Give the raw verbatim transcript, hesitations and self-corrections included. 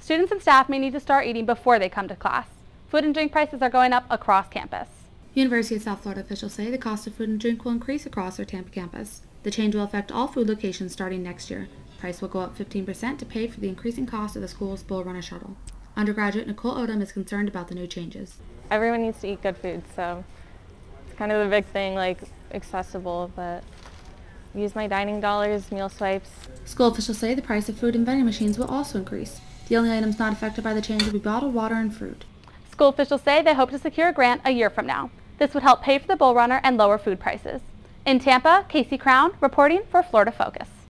Students and staff may need to start eating before they come to class. Food and drink prices are going up across campus. University of South Florida officials say the cost of food and drink will increase across their Tampa campus. The change will affect all food locations starting next year. Price will go up fifteen percent to pay for the increasing cost of the school's Bull Runner shuttle. Undergraduate Nicole Odom is concerned about the new changes. Everyone needs to eat good food, so it's kind of the big thing, like accessible, but use my dining dollars, meal swipes. School officials say the price of food and vending machines will also increase. The only items not affected by the change will be bottled water and fruit. School officials say they hope to secure a grant a year from now. This would help pay for the Bull Runner and lower food prices. In Tampa, Casey Crown reporting for Florida Focus.